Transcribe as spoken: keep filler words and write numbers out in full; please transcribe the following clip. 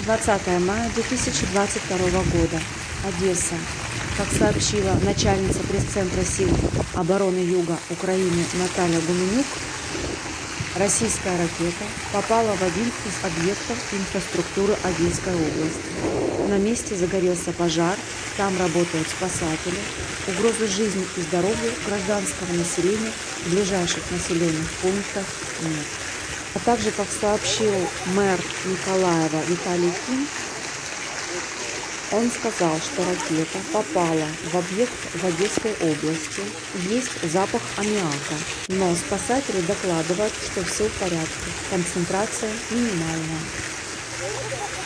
двадцатое мая две тысячи двадцать второго года. Одесса. Как сообщила начальница пресс-центра сил обороны Юга Украины Наталья Гуменюк, российская ракета попала в один из объектов инфраструктуры Одесской области. На месте загорелся пожар, там работают спасатели. Угрозы жизни и здоровью гражданского населения в ближайших населенных пунктах нет. А также, как сообщил мэр Николаева Виталий Ким, он сказал, что ракета попала в объект в Одесской области. Есть запах аммиака, но спасатели докладывают, что все в порядке, концентрация минимальная.